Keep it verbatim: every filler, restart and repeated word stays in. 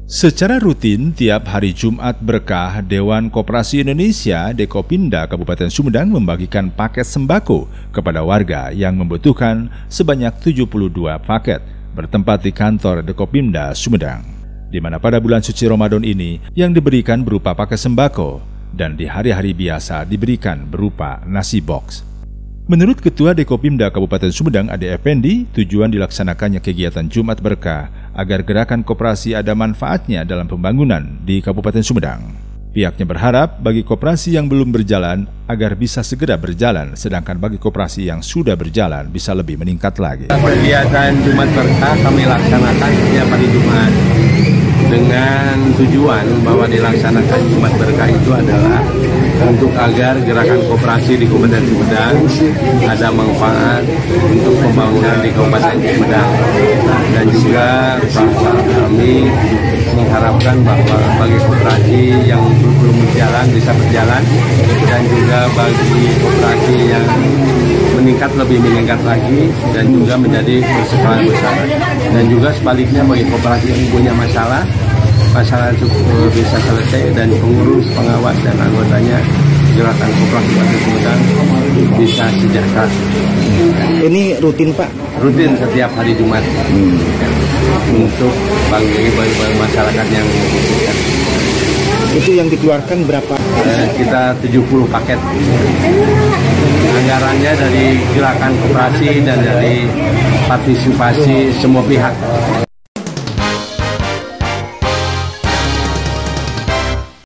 Secara rutin, tiap hari Jumat Berkah, Dewan Koperasi Indonesia Dekopinda Kabupaten Sumedang membagikan paket sembako kepada warga yang membutuhkan sebanyak tujuh puluh dua paket bertempat di kantor Dekopinda Sumedang, di mana pada bulan suci Ramadan ini yang diberikan berupa paket sembako dan di hari-hari biasa diberikan berupa nasi box. Menurut Ketua Dekopinda Kabupaten Sumedang Ade Effendi, tujuan dilaksanakannya kegiatan Jumat Berkah agar gerakan koperasi ada manfaatnya dalam pembangunan di Kabupaten Sumedang. Pihaknya berharap bagi koperasi yang belum berjalan agar bisa segera berjalan, sedangkan bagi koperasi yang sudah berjalan bisa lebih meningkat lagi. Kegiatan Jumat Berkah kami laksanakan setiap hari Jumat dengan tujuan bahwa dilaksanakan Jumat Berkah itu adalah untuk agar gerakan koperasi di Kabupaten Sumedang ada manfaat untuk pembangunan di Kabupaten Sumedang, dan juga kami mengharapkan bahwa bagi koperasi yang belum berjalan bisa berjalan, dan juga bagi koperasi yang meningkat lebih meningkat lagi dan juga menjadi berskala besar, dan juga sebaliknya bagi koperasi yang punya masalah masalah itu bisa selesai dan pengurus, pengawas dan anggotanya gerakan koperasi Kabupaten Sumedang bisa sejahtera. Ini rutin Pak? Rutin setiap hari Jumat hmm. untuk bagi bagi masyarakat yang membutuhkan. Itu yang dikeluarkan berapa? Eh, kita tujuh puluh paket. Anggarannya dari gerakan koperasi dan dari partisipasi semua pihak.